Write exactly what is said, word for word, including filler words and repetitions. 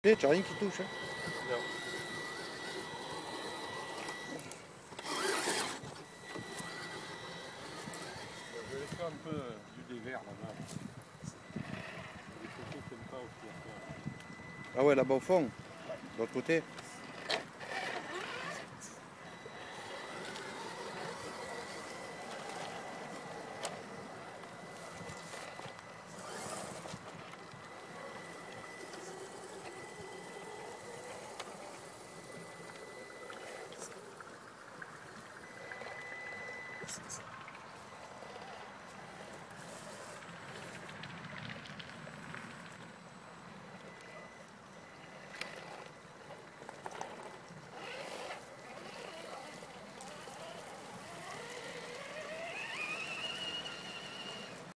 Tu n'as rien qui touche. Hein. Non. Je vais faire un peu du dévers là-bas. Des photos comme ça aussi à faire. Ah ouais, là-bas au fond, de l'autre côté. Thank you.